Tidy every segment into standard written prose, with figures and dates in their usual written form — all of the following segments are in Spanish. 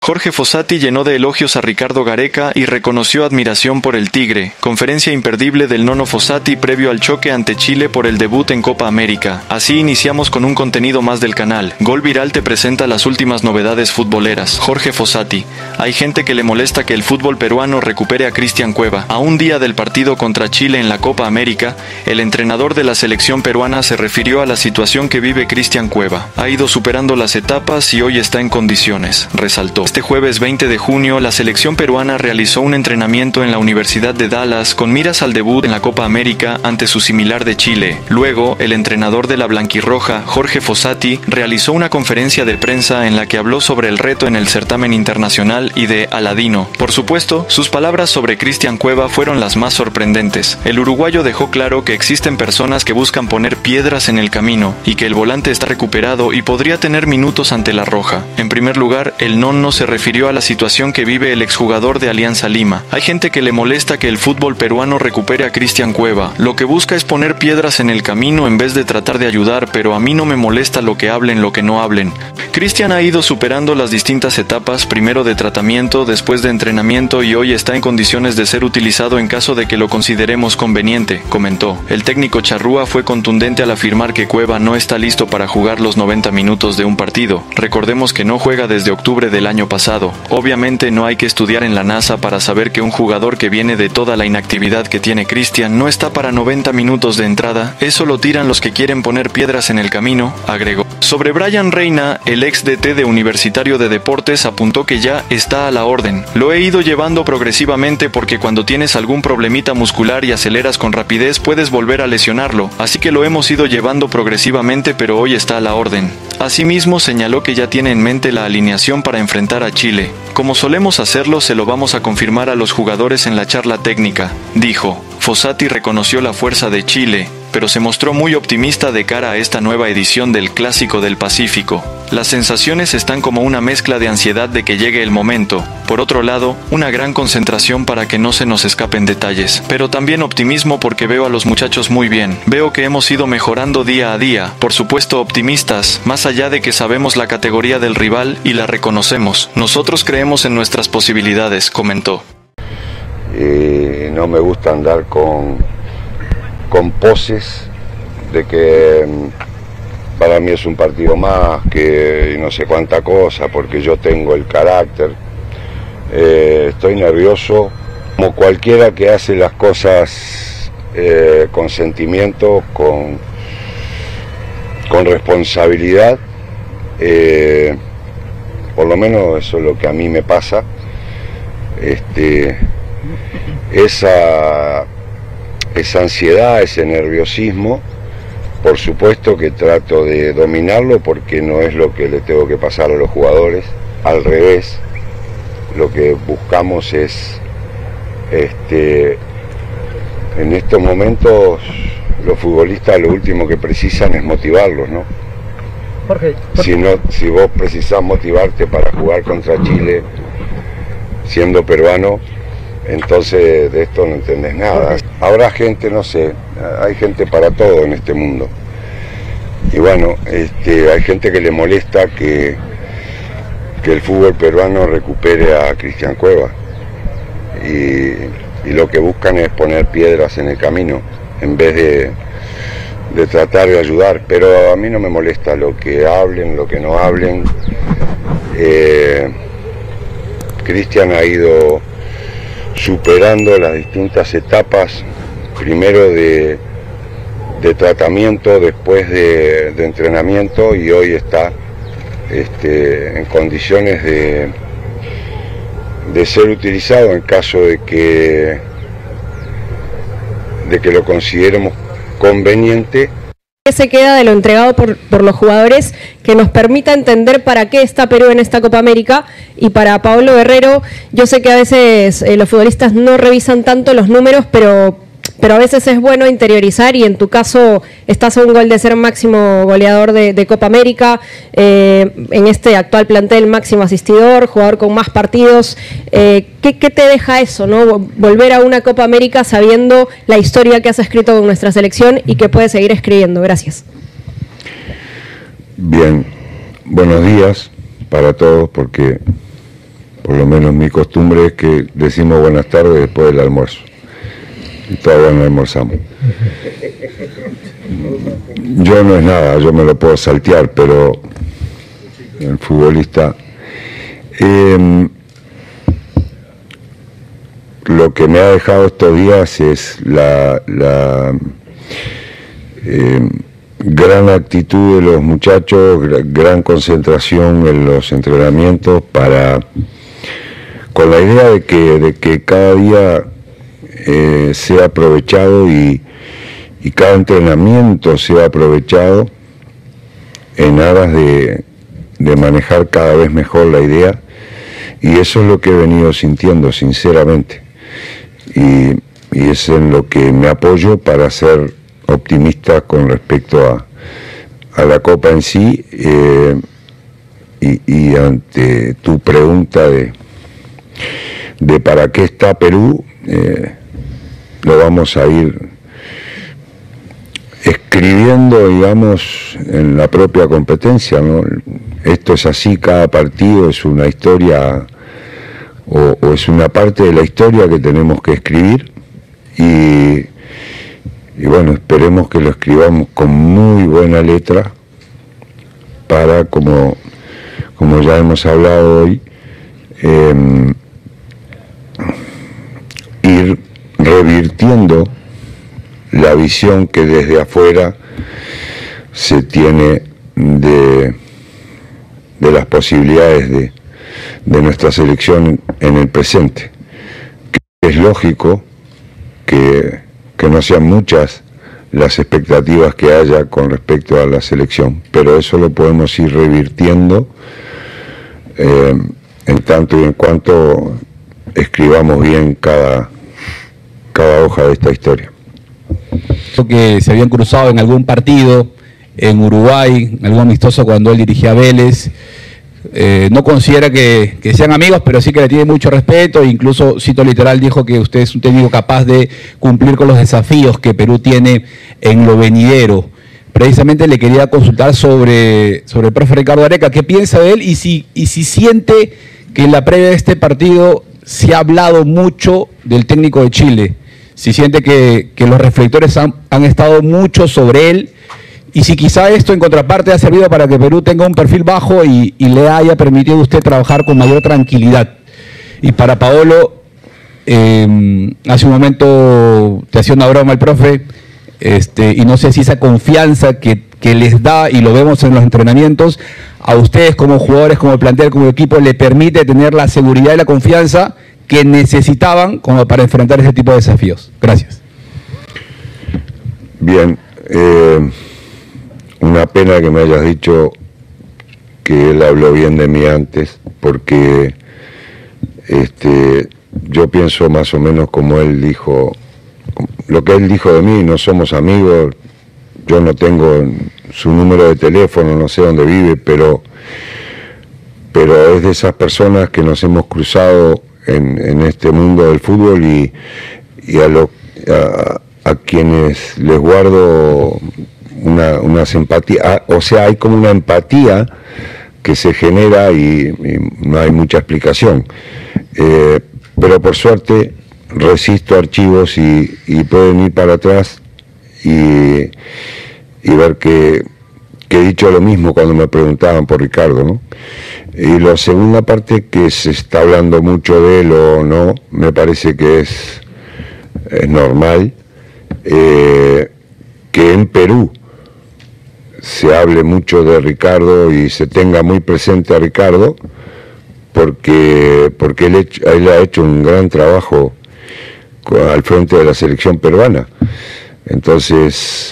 Jorge Fossati llenó de elogios a Ricardo Gareca y reconoció admiración por el Tigre. Conferencia imperdible del Nono Fossati previo al choque ante Chile por el debut en Copa América. Así iniciamos con un contenido más del canal. Gol Viral te presenta las últimas novedades futboleras. Jorge Fossati. Hay gente que le molesta que el fútbol peruano recupere a Cristian Cueva. A un día del partido contra Chile en la Copa América, el entrenador de la selección peruana se refirió a la situación que vive Cristian Cueva. Ha ido superando las etapas y hoy está en condiciones, resaltó. Este jueves 20 de junio, la selección peruana realizó un entrenamiento en la Universidad de Dallas con miras al debut en la Copa América ante su similar de Chile. Luego, el entrenador de la blanquirroja, Jorge Fossati, realizó una conferencia de prensa en la que habló sobre el reto en el certamen internacional y de Aladino. Por supuesto, sus palabras sobre Cristian Cueva fueron las más sorprendentes. El uruguayo dejó claro que existen personas que buscan poner piedras en el camino y que el volante está recuperado y podría tener minutos ante la Roja. En primer lugar, el Nono se refirió a la situación que vive el exjugador de Alianza Lima. Hay gente que le molesta que el fútbol peruano recupere a Cristian Cueva. Lo que busca es poner piedras en el camino en vez de tratar de ayudar, pero a mí no me molesta lo que hablen, lo que no hablen. Cristian ha ido superando las distintas etapas, primero de tratamiento, después de entrenamiento y hoy está en condiciones de ser utilizado en caso de que lo consideremos conveniente, comentó. El técnico charrúa fue contundente al afirmar que Cueva no está listo para jugar los 90 minutos de un partido. Recordemos que no juega desde octubre del año pasado. Obviamente no hay que estudiar en la NASA para saber que un jugador que viene de toda la inactividad que tiene Cristian no está para 90 minutos de entrada. Eso lo tiran los que quieren poner piedras en el camino, agregó. Sobre Brian Reina, el ex DT de Universitario de Deportes apuntó que ya está a la orden. Lo he ido llevando progresivamente porque cuando tienes algún problemita muscular y aceleras con rapidez puedes volver a lesionarlo, así que lo hemos ido llevando progresivamente pero hoy está a la orden. Asimismo señaló que ya tiene en mente la alineación para enfrentar a Chile. Como solemos hacerlo se lo vamos a confirmar a los jugadores en la charla técnica, dijo. Fossati reconoció la fuerza de Chile, pero se mostró muy optimista de cara a esta nueva edición del Clásico del Pacífico. Las sensaciones están como una mezcla de ansiedad de que llegue el momento. Por otro lado, una gran concentración para que no se nos escapen detalles. Pero también optimismo porque veo a los muchachos muy bien. Veo que hemos ido mejorando día a día. Por supuesto optimistas, más allá de que sabemos la categoría del rival y la reconocemos. Nosotros creemos en nuestras posibilidades, comentó. No me gusta andar con poses de que para mí es un partido más, que no sé cuánta cosa, porque yo tengo el carácter. Estoy nervioso, como cualquiera que hace las cosas con sentimiento, con responsabilidad. Por lo menos eso es lo que a mí me pasa. Esa ansiedad, ese nerviosismo, por supuesto que trato de dominarlo porque no es lo que le tengo que pasar a los jugadores, al revés, lo que buscamos es, en estos momentos los futbolistas lo último que precisan es motivarlos, ¿no? Jorge. Si vos precisás motivarte para jugar contra Chile siendo peruano, entonces de esto no entendés nada. Habrá gente, no sé, hay gente para todo en este mundo. Y bueno, hay gente que le molesta que el fútbol peruano recupere a Cristian Cueva. Y lo que buscan es poner piedras en el camino, en vez de tratar de ayudar. Pero a mí no me molesta lo que hablen, lo que no hablen. Cristian ha ido superando las distintas etapas, primero de tratamiento, después de entrenamiento, y hoy está en condiciones de ser utilizado en caso de que lo consideremos conveniente. ¿Qué se queda de lo entregado por los jugadores que nos permita entender para qué está Perú en esta Copa América? Y para Paolo Guerrero, yo sé que a veces los futbolistas no revisan tanto los números, pero a veces es bueno interiorizar, y en tu caso estás a un gol de ser máximo goleador de Copa América, en este actual plantel máximo asistidor, jugador con más partidos. ¿Qué te deja eso, no? Volver a una Copa América sabiendo la historia que has escrito con nuestra selección y que puedes seguir escribiendo. Gracias. Bien, buenos días para todos, porque por lo menos mi costumbre es que decimos buenas tardes después del almuerzo. Y todavía no almorzamos. Yo no es nada, yo me lo puedo saltear, pero el futbolista... lo que me ha dejado estos días es la gran actitud de los muchachos, gran concentración en los entrenamientos con la idea de que cada día sea aprovechado y cada entrenamiento sea aprovechado en aras de manejar cada vez mejor la idea, y eso es lo que he venido sintiendo sinceramente, y es en lo que me apoyo para ser optimista con respecto a la Copa en sí, y ante tu pregunta de para qué está Perú, lo vamos a ir escribiendo, digamos, en la propia competencia, ¿no? Esto es así, cada partido es una historia o es una parte de la historia que tenemos que escribir, y bueno, esperemos que lo escribamos con muy buena letra para, como ya hemos hablado hoy, ir revirtiendo la visión que desde afuera se tiene de las posibilidades de nuestra selección en el presente. Que es lógico que no sean muchas las expectativas que haya con respecto a la selección, pero eso lo podemos ir revirtiendo en tanto y en cuanto escribamos bien cada hoja de esta historia. Que se habían cruzado en algún partido en Uruguay, en algún amistoso cuando él dirigía a Vélez. No considera que sean amigos, pero sí que le tiene mucho respeto, e incluso, cito literal, dijo que usted es un técnico capaz de cumplir con los desafíos que Perú tiene en lo venidero. Precisamente le quería consultar sobre el profe Ricardo Gareca, qué piensa de él, y si siente que en la previa de este partido se ha hablado mucho del técnico de Chile, si siente que los reflectores han estado mucho sobre él, y si quizá esto en contraparte ha servido para que Perú tenga un perfil bajo y le haya permitido a usted trabajar con mayor tranquilidad. Y para Paolo, hace un momento te hacía una broma el profe, y no sé si esa confianza que les da, y lo vemos en los entrenamientos, a ustedes como jugadores, como plantel, como equipo, le permite tener la seguridad y la confianza que necesitaban como para enfrentar ese tipo de desafíos. Gracias. Bien, una pena que me hayas dicho que él habló bien de mí antes, porque yo pienso más o menos como él dijo, lo que él dijo de mí. No somos amigos, yo no tengo su número de teléfono, no sé dónde vive, pero es de esas personas que nos hemos cruzado en este mundo del fútbol, y a quienes les guardo una simpatía, o sea, hay como una empatía que se genera y no hay mucha explicación, pero por suerte resisto archivos y pueden ir para atrás y ver que he dicho lo mismo cuando me preguntaban por Ricardo, ¿no? Y la segunda parte, que se está hablando mucho de él o no, me parece que es normal que en Perú se hable mucho de Ricardo y se tenga muy presente a Ricardo, porque él ha hecho un gran trabajo al frente de la selección peruana. Entonces,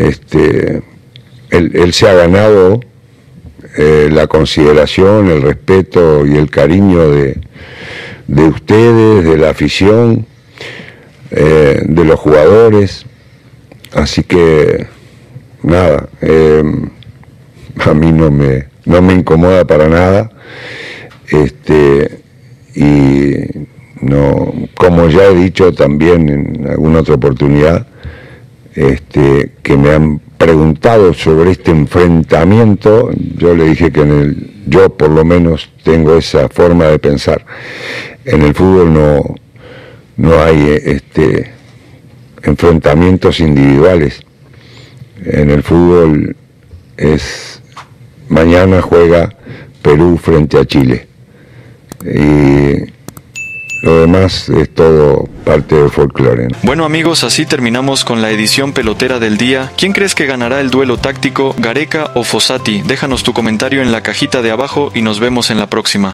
él se ha ganado la consideración, el respeto y el cariño de ustedes, de la afición, de los jugadores. Así que nada, a mí no me incomoda para nada, y no, como ya he dicho también en alguna otra oportunidad, que me han preguntado sobre este enfrentamiento, yo le dije que en Yo por lo menos tengo esa forma de pensar. En el fútbol no hay enfrentamientos individuales. En el fútbol mañana juega Perú frente a Chile. Y lo demás es todo parte del folclore, ¿no? Bueno amigos, así terminamos con la edición pelotera del día. ¿Quién crees que ganará el duelo táctico, Gareca o Fossati? Déjanos tu comentario en la cajita de abajo y nos vemos en la próxima.